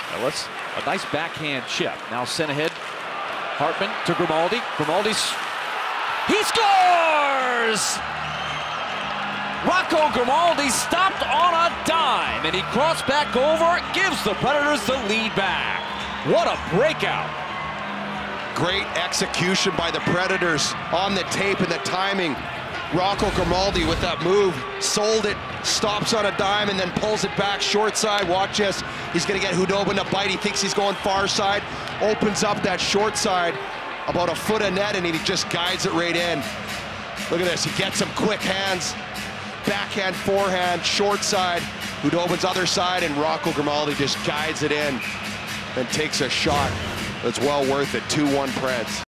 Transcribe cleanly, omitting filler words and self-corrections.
Now a nice backhand chip. Now sent ahead. Hartman to Grimaldi. He scores! Rocco Grimaldi stopped on a dime, and he crossed back over, gives the Predators the lead back. What a breakout. Great execution by the Predators on the tape and the timing. Rocco Grimaldi with that move, sold it, stops on a dime, and then pulls it back short side. Watch this. He's going to get Khudobin to bite. He thinks he's going far side, opens up that short side, about a foot of net, and he just guides it right in. Look at this. He gets some quick hands. Backhand, forehand, short side, Khudobin's other side, and Rocco Grimaldi just guides it in and takes a shot that's well worth it. 2-1 Preds.